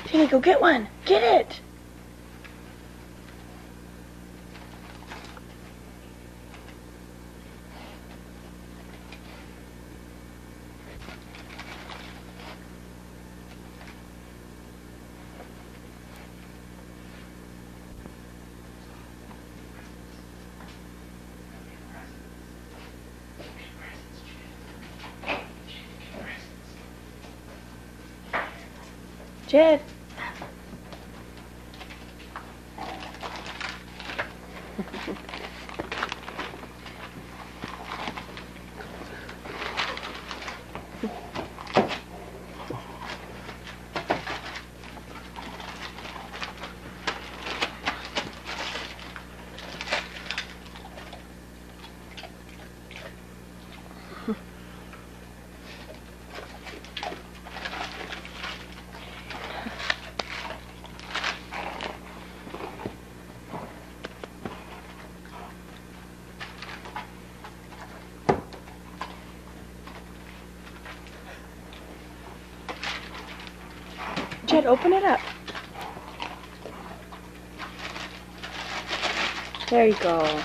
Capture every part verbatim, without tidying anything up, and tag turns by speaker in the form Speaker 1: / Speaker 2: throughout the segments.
Speaker 1: Teeny, go get one. Get it. Jed. Jed, open it up. There you go.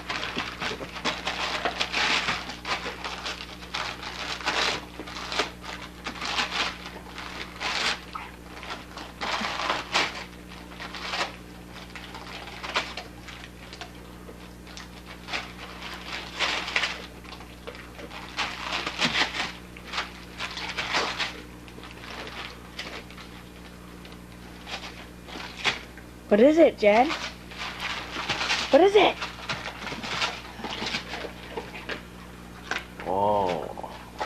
Speaker 1: What is it, Jed? What is it?
Speaker 2: Oh.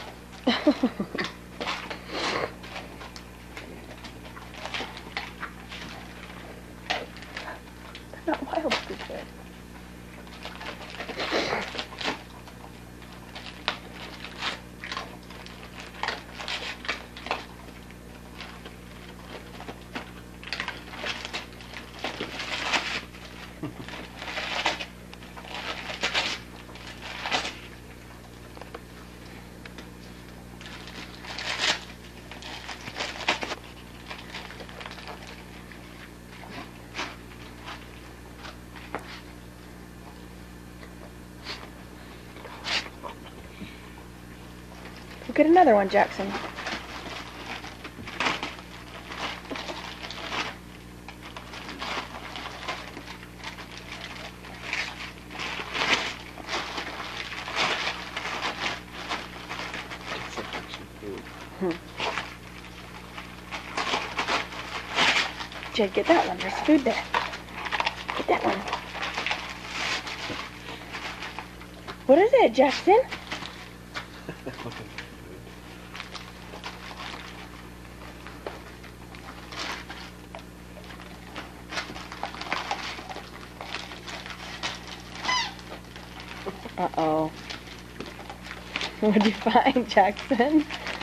Speaker 1: They're not wild fruit, Jed. Get another one, Jackson. Hmm. Jed, get that one. There's food there. Get that one. What is it, Jackson? Uh-oh. What'd you find, Jackson?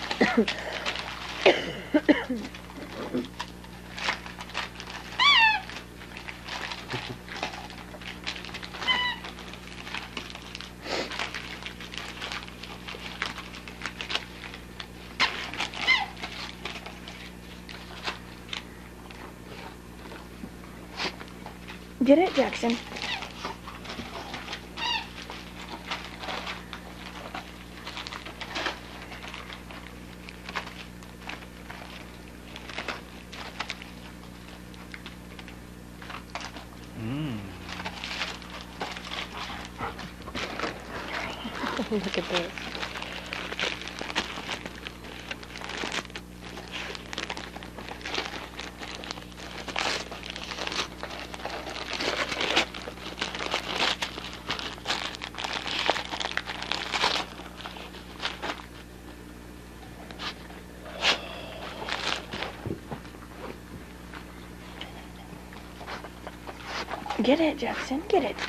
Speaker 1: Get it, Jackson?
Speaker 2: Mm.
Speaker 1: Look at this. Get it, Jackson. Get it.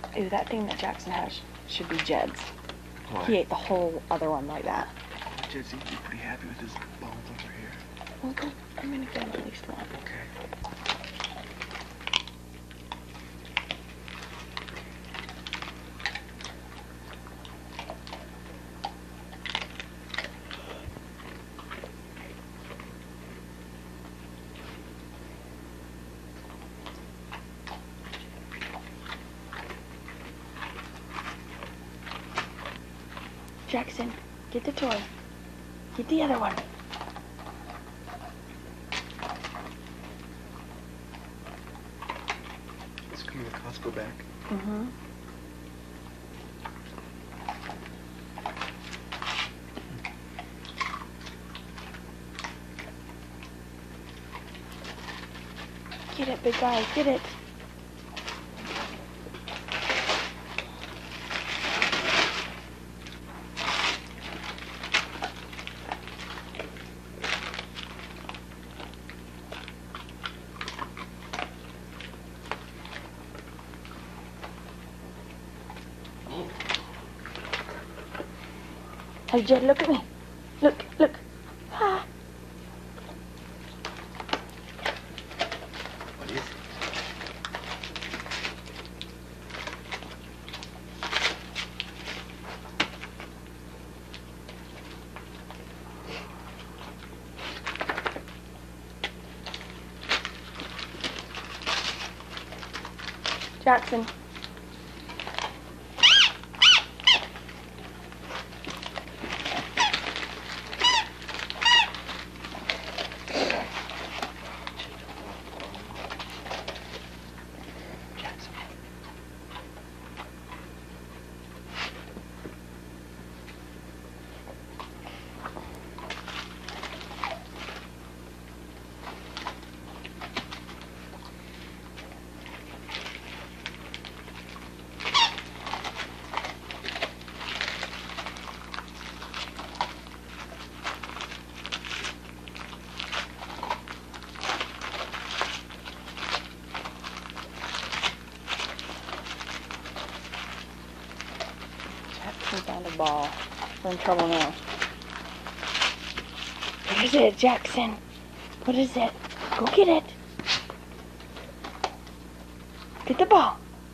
Speaker 1: Ooh, that thing that Jackson has should be Jed's.
Speaker 2: Why?
Speaker 1: He ate the whole other one like that.
Speaker 2: Jed seems to be pretty happy with his bones over here.
Speaker 1: Well, go, I'm gonna get him at least one.
Speaker 2: Okay.
Speaker 1: Jackson, get the toy. Get the other one.
Speaker 2: It's coming to Costco back.
Speaker 1: Mm-hmm. Get it, big guy, get it. Hey, Jed, look at me. Look, look. Ah.
Speaker 2: What is it?
Speaker 1: Jackson. Jackson found a ball. We're in trouble now. What is it, Jackson? What is it? Go get it. Get the ball.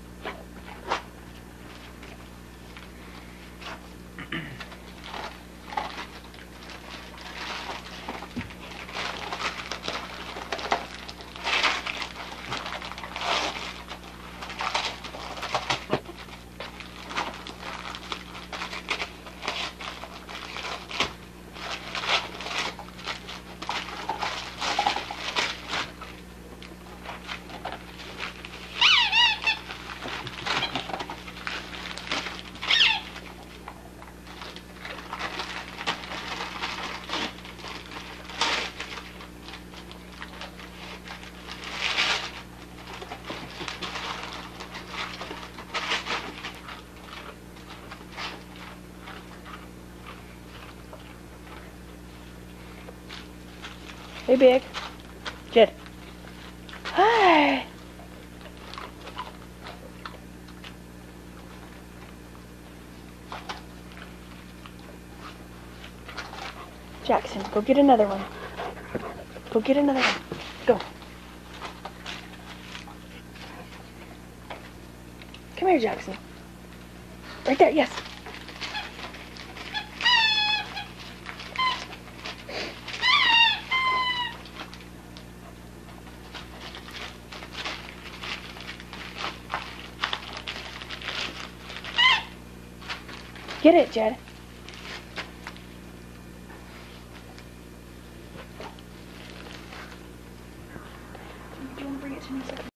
Speaker 1: Hey, Big. Jed. Hi. Jackson, go get another one. Go get another one. Go. Come here, Jackson. Right there, yes. Get it, Jed. Do you want to bring it to me a second?